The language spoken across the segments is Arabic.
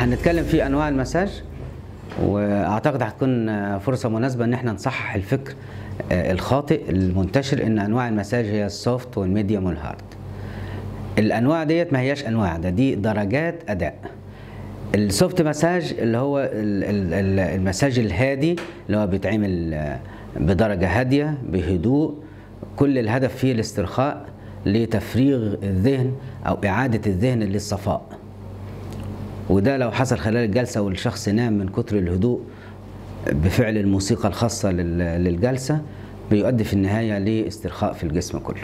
هنتكلم في انواع المساج، واعتقد هتكون فرصه مناسبه ان احنا نصحح الفكر الخاطئ المنتشر ان انواع المساج هي السوفت والميديوم والهارد. الانواع ديت ما هياش انواع، دي درجات اداء. السوفت مساج اللي هو المساج الهادي اللي هو بيتعمل بدرجه هاديه بهدوء، كل الهدف فيه الاسترخاء لتفريغ الذهن او اعاده الذهن للصفاء. وده لو حصل خلال الجلسه والشخص نام من كتر الهدوء بفعل الموسيقى الخاصه للجلسه بيؤدي في النهايه لاسترخاء في الجسم كله.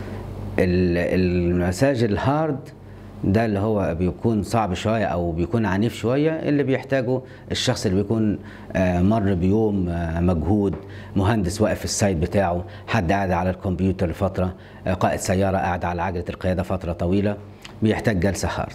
المساج الهارد ده اللي هو بيكون صعب شويه او بيكون عنيف شويه، اللي بيحتاجه الشخص اللي بيكون مر بيوم مجهود، مهندس واقف في السايت بتاعه، حد قاعد على الكمبيوتر فتره، قائد سياره قاعد على عجله القياده فتره طويله، بيحتاج جلسه هارد.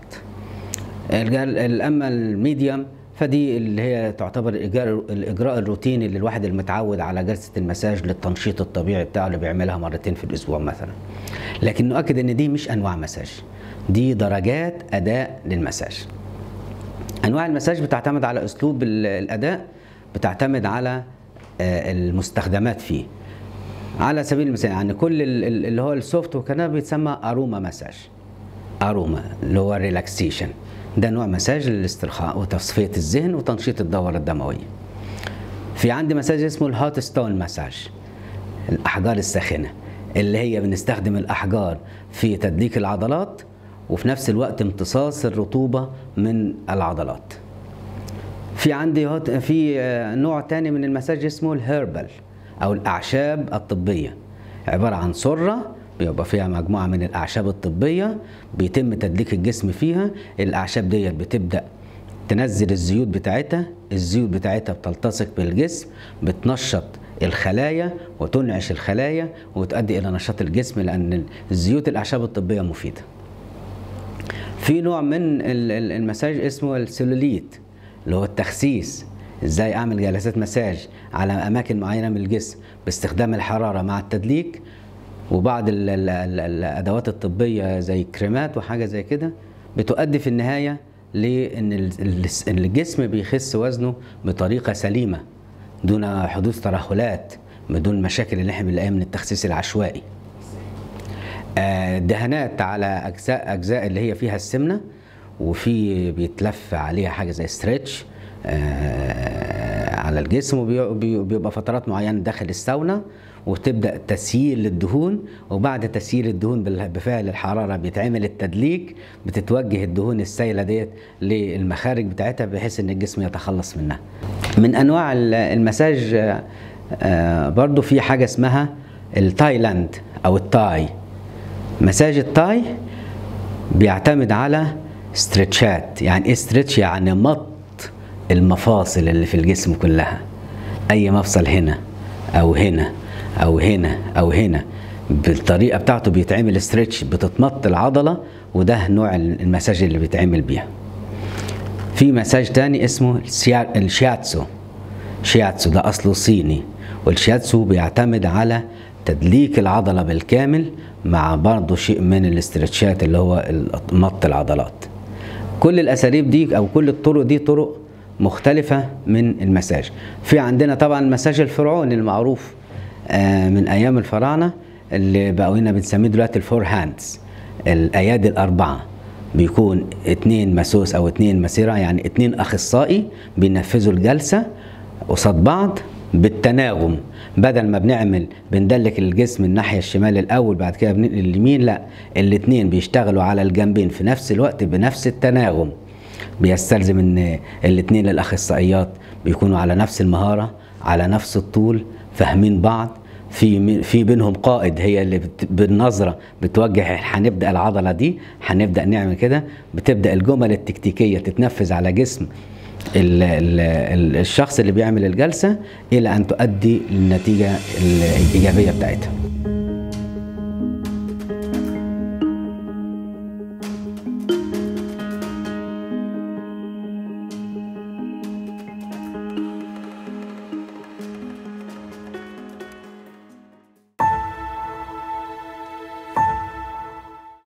اما الميديوم فدي اللي هي تعتبر الاجراء الروتيني اللي الواحد المتعود على جلسه المساج للتنشيط الطبيعي بتاعه اللي بيعملها مرتين في الاسبوع مثلا. لكن نؤكد ان دي مش انواع مساج، دي درجات اداء للمساج. انواع المساج بتعتمد على اسلوب الاداء، بتعتمد على المستخدمات فيه. على سبيل المثال يعني كل اللي هو السوفت وكده بيتسمى اروما مساج. اروما اللي هو ريلاكسيشن، ده نوع مساج للاسترخاء وتصفيه الذهن وتنشيط الدوره الدمويه. في عندي مساج اسمه الهوت ستون مساج، الاحجار الساخنه، اللي هي بنستخدم الاحجار في تدليك العضلات وفي نفس الوقت امتصاص الرطوبه من العضلات. في عندي نوع تاني من المساج اسمه الهيربال او الاعشاب الطبيه، عباره عن سره بيبقى فيها مجموعه من الاعشاب الطبيه بيتم تدليك الجسم فيها. الاعشاب ديت بتبدا تنزل الزيوت بتاعتها، الزيوت بتاعتها بتلتصق بالجسم، بتنشط الخلايا وتنعش الخلايا وتؤدي الى نشاط الجسم، لان الزيوت الاعشاب الطبيه مفيده. في نوع من المساج اسمه السيلوليت اللي هو التخسيس، ازاي اعمل جلسات مساج على اماكن معينه من الجسم باستخدام الحراره مع التدليك وبعض الادوات الطبيه زي كريمات وحاجه زي كده، بتؤدي في النهايه لان الجسم بيخس وزنه بطريقه سليمه دون حدوث ترهلات، بدون مشاكل اللي احنا بنلاقيها من التخسيس العشوائي. دهانات على اجزاء اللي هي فيها السمنه، وفي بيتلف عليها حاجه زي ستريتش على الجسم، وبيبقى فترات معينه داخل الساونا، وتبدا تسييل للدهون، وبعد تسييل الدهون بفعل الحراره بيتعمل التدليك، بتتوجه الدهون السائله ديت للمخارج بتاعتها بحيث ان الجسم يتخلص منها. من انواع المساج برضو في حاجه اسمها التايلاند او التاي. مساج التاي بيعتمد على ستريتشات. يعني ايه ستريتش؟ يعني مط المفاصل اللي في الجسم كلها، اي مفصل هنا او هنا او هنا او هنا بالطريقه بتاعته بيتعمل ستريتش، بتتمط العضله، وده نوع المساج اللي بيتعمل بيها. في مساج تاني اسمه الشياتسو. شياتسو ده اصله صيني، والشياتسو بيعتمد على تدليك العضله بالكامل مع برضه شيء من الاسترتشات اللي هو مط العضلات. كل الاساليب دي او كل الطرق دي طرق مختلفه من المساج. في عندنا طبعا المساج الفرعوني المعروف من ايام الفراعنه اللي بقوا هنا بنسميه دلوقتي الفور هاندز، الايادي الاربعه. بيكون 2 مسوس او 2 مسيره، يعني 2 اخصائي بينفذوا الجلسه قصاد بعض بالتناغم. بدل ما بندلك الجسم الناحيه الشمال الاول بعد كده بننقل اليمين، لا، الاثنين بيشتغلوا على الجنبين في نفس الوقت بنفس التناغم. بيستلزم ان الاثنين الاخصائيات بيكونوا على نفس المهاره، على نفس الطول، فاهمين بعض، في بينهم قائد هي اللي بالنظره بتوجه هنبدا العضله دي، هنبدا نعمل كده. بتبدا الجمل التكتيكيه تتنفذ على جسم الشخص اللي بيعمل الجلسه الى ان تؤدي للنتيجه الايجابيه بتاعتها.